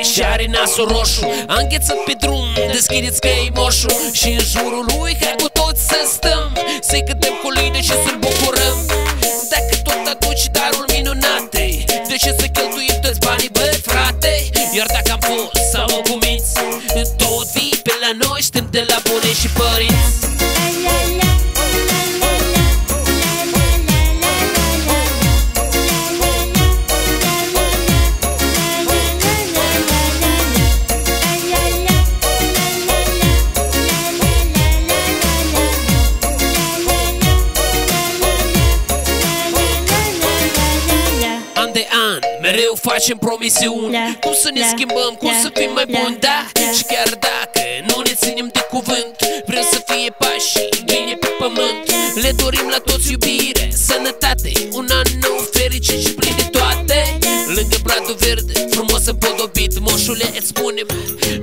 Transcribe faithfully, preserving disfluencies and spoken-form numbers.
și are nasul roșu. A înghețat pe drum, deschideți că e moșul. Și în jurul lui, hai cu toți să stăm, să-i cântăm cu lide și să-l bucurăm. Dacă tot aduci darul minunate, de ce să cheltuim toți banii, bă, frate? Iar dacă am fost sau ocumiți, tot vii pe la noi, știm de la bune și părinți. Mereu facem promisiuni, cum să ne schimbăm, cum să fim mai buni, da? Și chiar dacă nu ne ținem de cuvânt, vrem să fie pași bine pe pământ. Le dorim la toți iubire, sănătate, un an nou fericit și plin de toate. Lângă bradul verde, frumos împodobit, moșule, îți spunem